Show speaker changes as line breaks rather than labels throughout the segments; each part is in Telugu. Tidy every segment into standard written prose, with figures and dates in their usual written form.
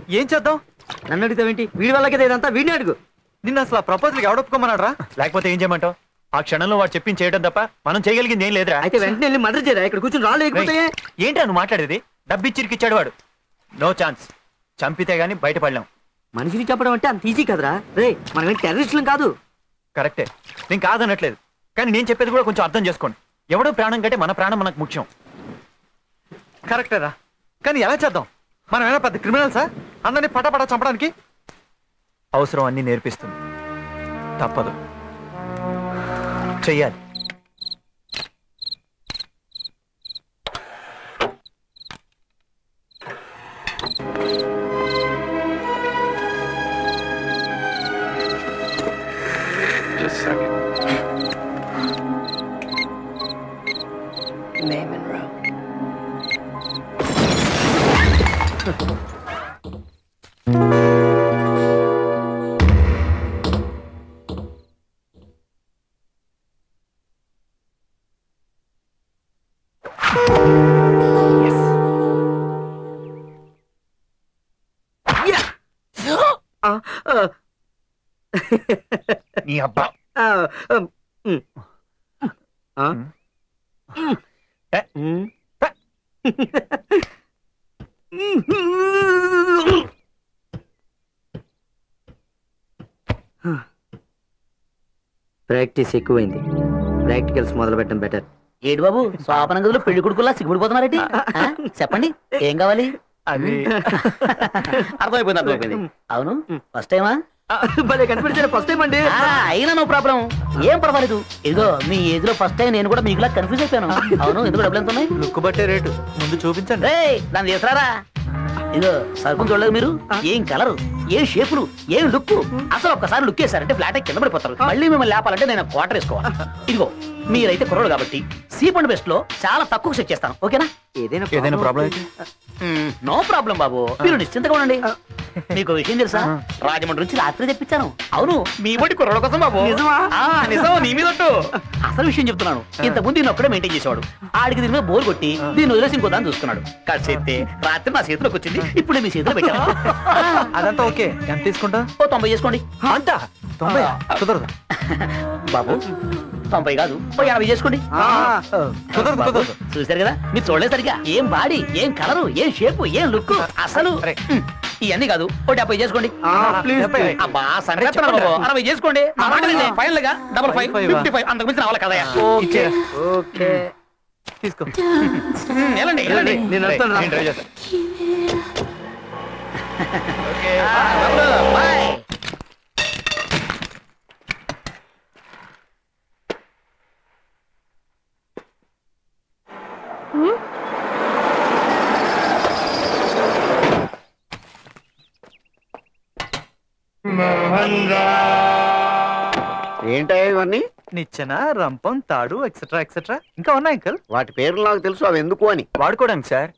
ఏం చేద్దాం?
నన్ను అడుగుతావేంటి? వీడి వాళ్ళకి ఇదంతా వీడిని అడుగు.
నిన్న అసలు ఆ ప్రపోజల్కి ఎవడ ఒప్పుకోమన్నాడు రా? లేకపోతే ఏం చేయమంటావు? ఆ క్షణంలో వాడు చెప్పింది చేయడం తప్ప మనం చేయగలిగింది ఏం లేదురా.
అయితే వెంటనే వెళ్ళి మదర్ చేయరా, ఇక్కడ కూర్చొని రాళ్ళు లేకపోతే.
ఏంటి నువ్వు మాట్లాడేది? డబ్బిచ్చిరికిచ్చాడు వాడు. No chance. చంపితే గానీ బయటపడలేం.
మనిషిని చెప్పడం అంటే అంత ఈజీ కదరా రే, మనం టెర్రరిస్టులం కాదు.
కరెక్టే, నేను కాదనట్లేదు, కానీ నేను చెప్పేది కూడా కొంచెం అర్థం చేసుకోండి. ఎవడో ప్రాణం కంటే మన ప్రాణం మనకు ముఖ్యం. కరెక్టేరా, కానీ ఎలా చేద్దాం? మనం ఏమైనా పెద్ద క్రిమినల్సా అందరినీ పటపట చంపడానికి? అవసరం అన్ని నేర్పిస్తుంది, తప్పదు, చెయ్యాలి.
Just a second. Name and row.
నీ అబ్బా
ప్రాక్టీస్ ఎక్కువైంది, ప్రాక్టికల్స్ మొదలు పెట్టడం బెటర్.
ఏడు బాబు స్వాపన గదిలో పెళ్లి కొడుకులా సిగ్గుపడిపోతున్నారేంటి? చెప్పండి ఏం కావాలి?
అది
అర్థమైపోయింది. అవును ఫస్ట్ టైమా?
కనిపించారు ఫస్ట్ టైం అండి.
అయినా నో ప్రాబ్లం, ఏం పర్వాలేదు. ఇదిగో మీ ఏజ్ లో ఫస్ట్ టైం నేను కూడా మీకులా కన్ఫ్యూజ్ అయిపోయాను. అవును ఎందుకు డబ్బులు ఎంత ఉన్నాయి?
లుక్ బట్టే రేటు, ముందు చూపించండి.
దాన్ని చేస్తారా? ఇదిగో సరుకులు చూడలేదు మీరు? ఏం కలరు, ఏం షేపులు, ఏం లుక్. అసలు ఒక్కసారి లుక్ వేసారంటే ఫ్లాట్ కింద పడిపోతారు. మళ్ళీ మిమ్మల్ని లేపాలంటే నేను క్వార్టర్ వేసుకోవాలి. ఇదిగో మీరైతే కుర్రోడు కాబట్టి చీప్ అండ్ బెస్ట్ లో చాలా తక్కువ సెట్ చేస్తాను, ఓకేనా?
ఏదైనా ప్రాబ్లం అయితే
నో ప్రాబ్లం బాబు, మీరు నిశ్చింతగా ఉండండి. మీకు విషయం తెలుసా? రాజమండ్రి నుంచి రాత్రి తెప్పించాను. అవును మీ బట్టి కుర్రోడు కోసం బాబు. నిజం నీ మీద అసలు విషయం చెప్తున్నాను. ఇంత ముందు నేను ఒక్కడే మెయింటైన్ చేసేవాడు. ఆడికి దీని మీద బోర్ కొట్టి దీన్ని వదిలేసి ఇంకో దాన్ని చూసుకున్నాడు. కడిసేస్తే రాత్రి నా చేతిలోకి వచ్చింది, ఇప్పుడు మీ చేతిలో పెట్టాను.
అదంతా ఓకే. ఎంత తీసుకుంటా?
ఓ 90 చేసుకోండి.
అంతా 90 కుదరదు
బాబు, 90 కాదు ఓ 80 చేసుకోండి.
కుదరదు.
చూసారు కదా, మీరు చూడలేదు సరిగా. ఏం బాడీ, ఏం కలరు, ఏం షేపు, ఏం లుక్. అసలు ఇవన్నీ కాదు ఓ 70 చేసుకోండి. అబ్బా సంగతి 60 చేసుకోండి. ఫైనల్ గా 55, 55 అంతకు మించి రావాలి కదా.
ఓకే
తీసుకో.
వెళ్ళండి వెళ్ళండి.
నేను ట్రై చేస్తాను.
బాయ్.
ఏంటయ్యా ఇవన్నీ?
నిచ్చెన, రంపం, తాడు ఎక్సెట్రా ఎక్సెట్రా ఇంకా ఉన్నాయి అంకల్.
వాటి పేర్లు నాకు తెలుసు, అవి ఎందుకు అని.
వాడుకోవడానికి సార్.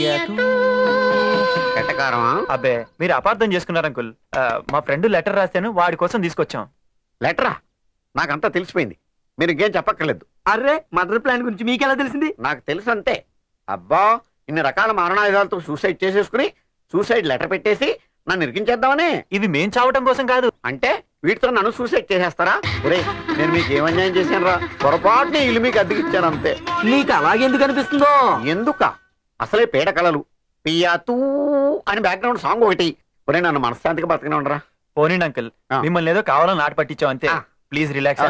ఎట్టకారమా?
అబ్బే మీరు అపార్థం చేసుకున్నారు అంకుల్. మా ఫ్రెండ్ లెటర్ రాశాను, వాడి కోసం తీసుకొచ్చాం.
లెటరా? నాకంతా తెలిసిపోయింది, మీరు ఇంకేం చెప్పక్కర్లేదు.
అర్రే మదర్ ప్లాన్ గురించి మీకెలా తెలిసింది?
నాకు తెలుసు అంతే. అబ్బా ఇన్ని రకాల మారణాయుధాలతో సూసైడ్ చేసేసుకుని సూసైడ్ లెటర్ పెట్టేసి నన్ను ఇరికించేద్దామని.
ఇవి మేం చావటం కోసం కాదు.
అంటే వీటితో నన్ను సూసైడ్ చేసేస్తారా? ఒరే నేను మీకు ఏం అన్యాయం చేశాను రా? పొరపాటుని ఇల్లు మీకు అద్దెకిచ్చాను అంతే.
నీకు అలాగెందుకు అనిపిస్తుందో?
ఎందుక? అసలే పేడ కళలు పియాతూ అని బ్యాక్గ్రౌండ్ సాంగ్ ఒకటి. ఒరే నన్ను మనశ్శాంతిగా బతకనే ఉండరా.
పోనీ అంకుల్, మిమ్మల్ని ఏదో కావాలని నాటు పట్టించాం అంతే. Please relax.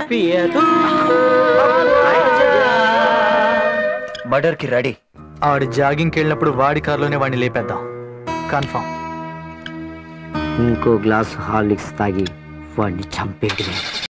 మర్డర్ కి రెడీ. ఆడి జాగింగ్కి వెళ్ళినప్పుడు వాడి కారులోనే వాడిని లేపేద్దాం, కన్ఫర్మ్.
ఇంకో గ్లాస్ హార్లిక్స్ తాగి వాడిని చంపేది.